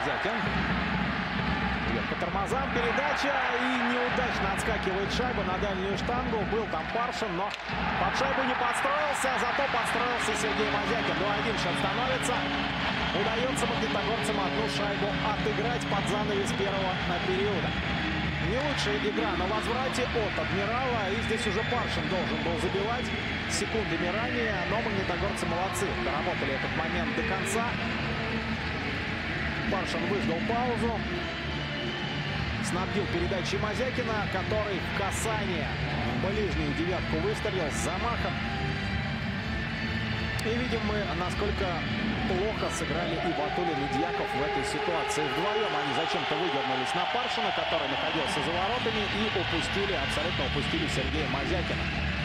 Мазякин. Бьет по тормозам, передача и неудачно отскакивает шайба на дальнюю штангу. Был там Паршин, но под шайбу не подстроился, зато подстроился Сергей Мазякин. 2-1 счет становится. Удается магнитогорцам одну шайбу отыграть под занавес первого периода. Не лучшая игра на возврате от Адмирала. И здесь уже Паршин должен был забивать секундами ранее. Но магнитогорцы молодцы. Доработали этот момент до конца. Паршин выждал паузу. Снабдил передачей Мазякина, который в касание ближнюю девятку выстрелил с замахом. И видим мы, насколько плохо сыграли и Батулин, и Дьяков в этой ситуации. Вдвоем они зачем-то выдернулись на Паршина, который находился за воротами, и абсолютно упустили Сергея Мазякина.